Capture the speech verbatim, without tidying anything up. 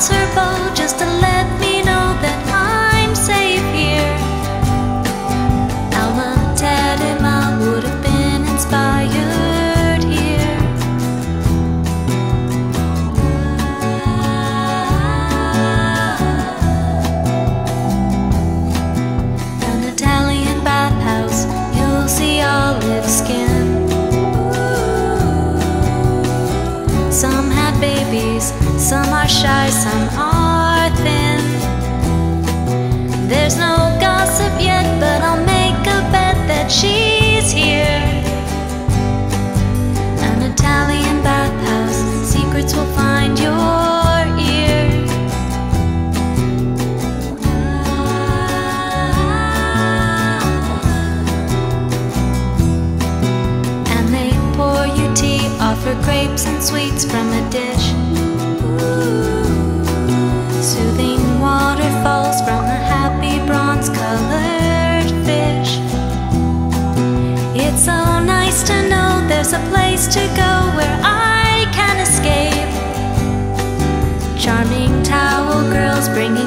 flies her bow just to let me know that I'm safe here. Alma Tadema would have been inspired here. An Italian bathhouse, you'll see olive skin. Some had babies, some are shy, some are thin. There's no gossip yet, but I'll make a bet that she's here. An Italian bathhouse, secrets will find your ear. And they pour you tea, offer grapes and sweets from a dish. Soothing waterfalls from a happy bronze-colored fish. It's so nice to know there's a place to go where I can escape. Charming towel girls bringing